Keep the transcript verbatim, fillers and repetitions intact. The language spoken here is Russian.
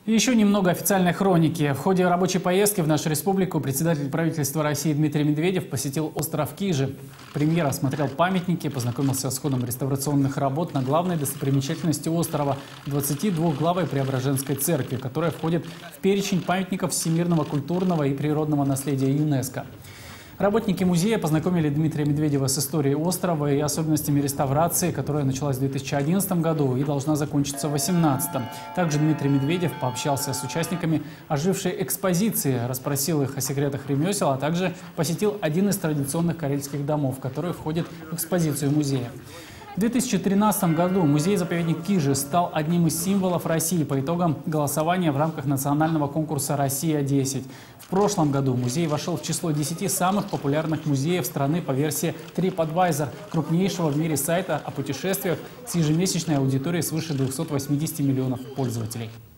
И еще немного официальной хроники. В ходе рабочей поездки в нашу республику председатель правительства России Дмитрий Медведев посетил остров Кижи. Премьер осмотрел памятники, познакомился с ходом реставрационных работ на главной достопримечательности острова – двадцатидвухглавой Преображенской церкви, которая входит в перечень памятников всемирного культурного и природного наследия ЮНЕСКО. Работники музея познакомили Дмитрия Медведева с историей острова и особенностями реставрации, которая началась в две тысячи одиннадцатом году и должна закончиться в две тысячи восемнадцатом. Также Дмитрий Медведев пообщался с участниками ожившей экспозиции, расспросил их о секретах ремесел, а также посетил один из традиционных карельских домов, который входит в экспозицию музея. В две тысячи тринадцатом году музей-заповедник Кижи стал одним из символов России по итогам голосования в рамках национального конкурса «Россия десять». В прошлом году музей вошел в число десяти самых популярных музеев страны по версии TripAdvisor, крупнейшего в мире сайта о путешествиях с ежемесячной аудиторией свыше двухсот восьмидесяти миллионов пользователей.